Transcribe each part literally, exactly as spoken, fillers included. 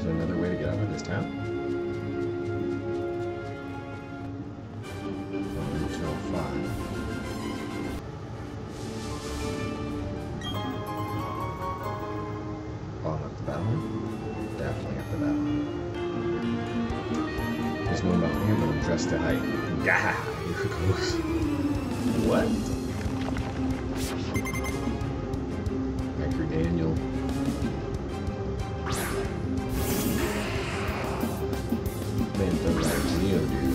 there another way to get out of this town? two oh five. Oh, I'm at the battle room? Definitely at the battle room. There's no about me, but I'm dressed to height. Gah! Here it goes. What? Anchor Daniel. Man, the right Geo dude.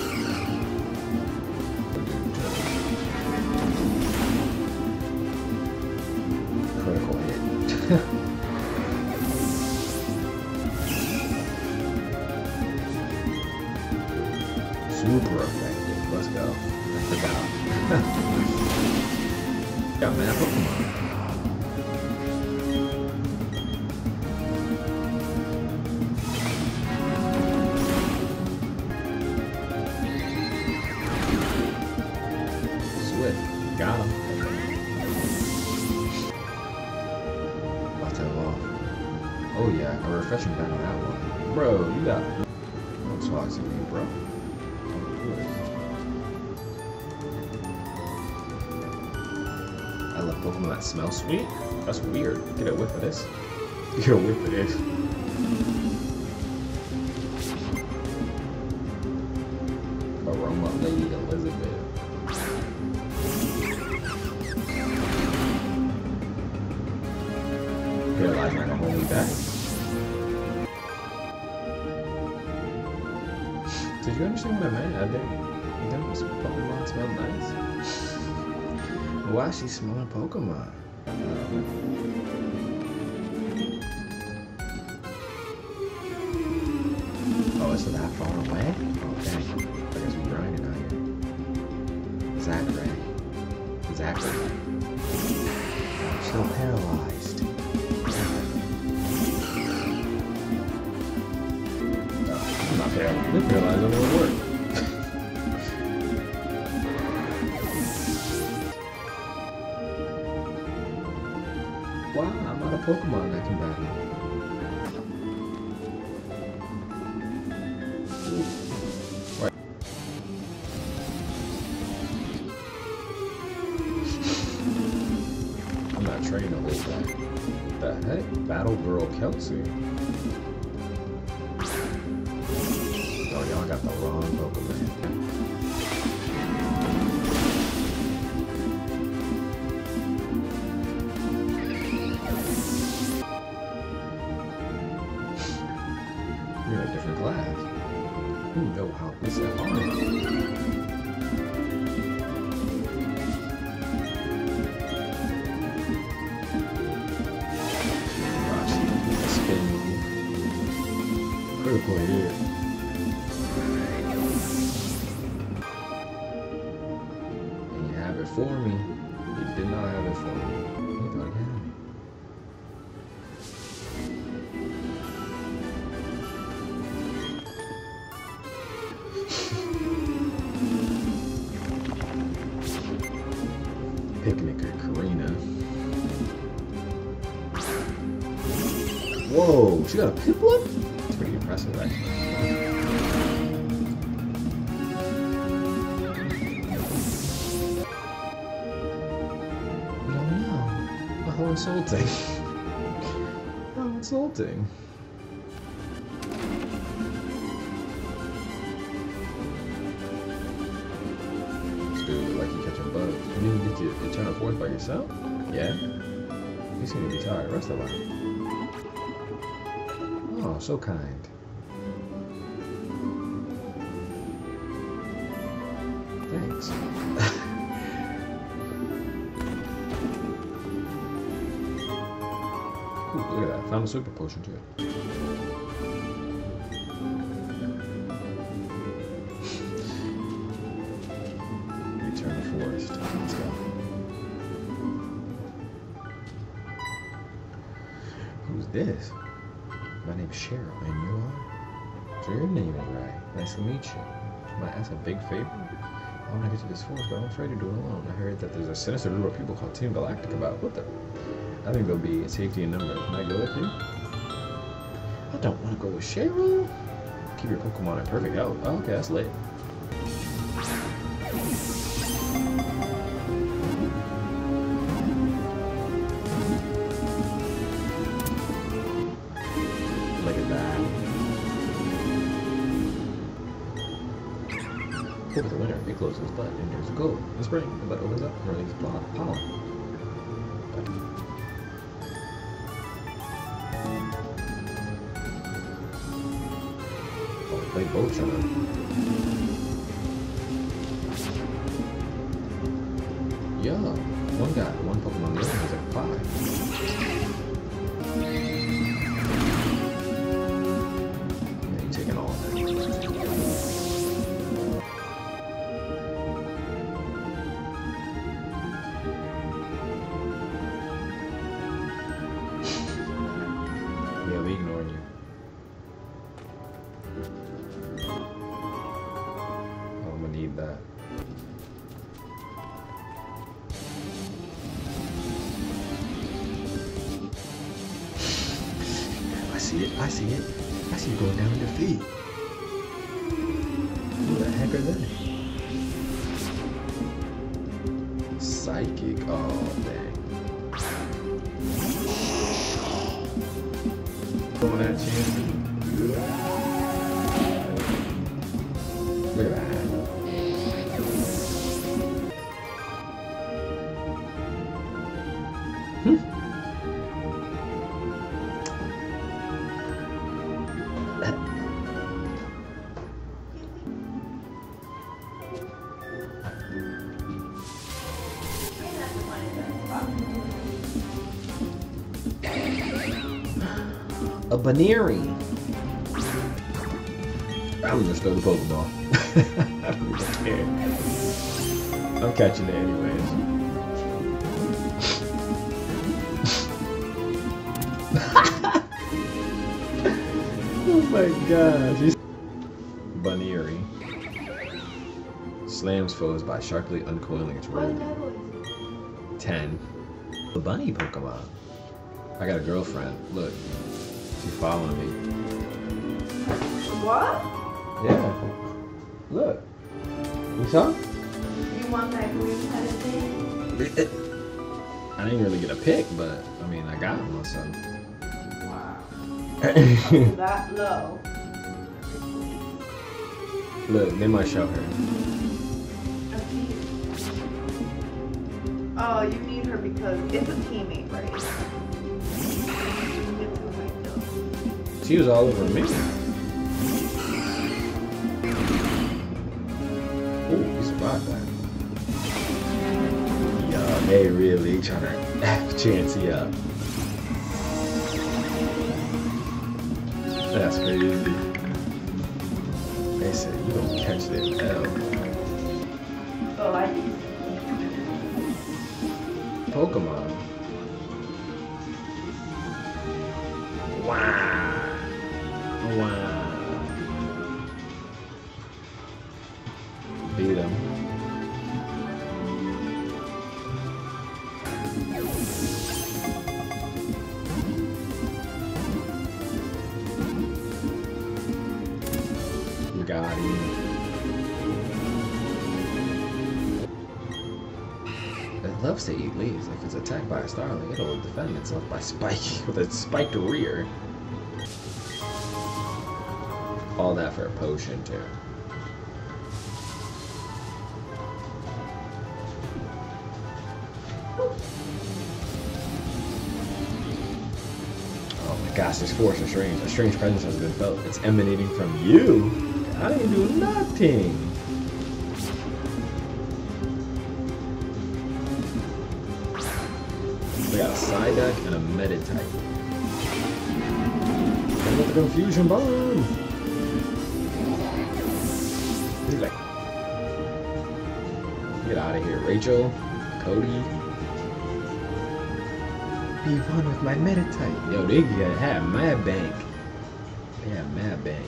Critical hit. Super effective. Let's go. I forgot. Got man Pokemon. Swift. Got him. Buttton off. Oh yeah, a refreshing back on that one. Bro, you got don't talk to me, bro. I love Pokemon that smell sweet. That's weird. Get a whiff of this. Get a whiff of this. Aroma Lady Elizabeth. Feel like I'm hold me back. Did you understand what I meant? I did. You think this Pokemon smell nice? Why is she smelling Pokemon? Um, oh, is it that far away? Okay. I guess we're grinding out here. Zachary. Zachary. Still paralyzed. No, I'm not paralyzed. You're paralyzed. That won't work. Wow, I'm out of Pokemon that can battle. Right. I'm not training to hold that. What the heck? Battle Girl Kelsey. Oh, y'all got the wrong Pokemon. You're in a different class. Who know how this is hard? Watch the spin move. Critical hit. And you have it for me. You did not have it for me. You thought you had me. Picnic at Karina. Whoa, she got a Piplup? That's pretty impressive, actually. No, no. How insulting. How insulting. Like you catching bugs. You didn't get your Eterna force by yourself? Yeah? You seem to be tired. Rest a lot. Oh, so kind. Thanks. Ooh, look at that. Found a super potion too. Eterna forest. Let's go. Who's this? My name's Cheryl, and you are? So your name is right. Nice to meet you. Might I ask a big favor? I want to get to this forest, but I'm afraid to do it alone. I heard that there's a sinister group of people called Team Galactic about. What the? I think there'll be safety in numbers. Can I go with you? don't want to go with Cheryl. Keep your Pokemon in perfect health. Oh, okay, that's lit. Look at that. Over the winter, it closes its butt and there's a goal. In the spring, the butt opens up and releases pollen. Oh, play both of them. Yeah, one guy, one Pokemon, the other has like five. Yeah, you're taking all of that. Yeah, we ignored you. Oh, I'm gonna need that. I see it, I see it. I see you going down in defeat. Who the heck are they? Psychic, oh dang. Going at you. Look at that. Hmm. A Baneri. I'm just throw the Pokeball. I don't even care. I'm catching it anyways. Oh my gosh. Baneri. Slams foes by sharply uncoiling its robe. ten. The bunny Pokemon. I got a girlfriend. Look. She's following me. What? Yeah. Look. You saw? You want that green headed thing? I didn't really get a pick, but I mean, I got one, so. Wow. Oh, that low. Look, they might show her. Oh, you need her because it's a teammate, right? She was all over me. Oh, he survived that. Yo, they really trying to chance you up. That's crazy. They said you don't catch this L. Oh, I do. Pokemon. Wow. Wow. Beat him. Got him. It loves to eat leaves. If it's attacked by a starling, it'll defend itself by spiking with its spiked rear. All that for a potion, too. Oh my gosh, this force is strange. A strange presence has been felt. It's emanating from you. I didn't do nothing. We got a Psyduck and a Meditite. And with the Confusion Bomb. He's like, get out of here, Rachel, Cody. Be one with my Meditite. Yo, they have mad bank. They have mad bank.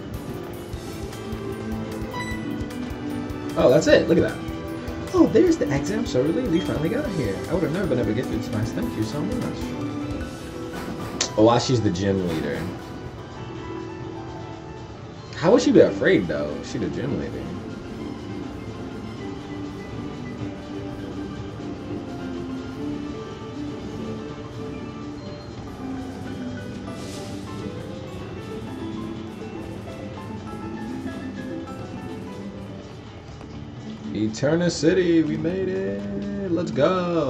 Oh, that's it. Look at that. Oh, there's the exam. I'm so relieved we finally got here. I would have never been able to get through this. Thank you so much. Oh, while she's the gym leader. How would she be afraid though? She the gym lady. Eterna City, we made it. Let's go.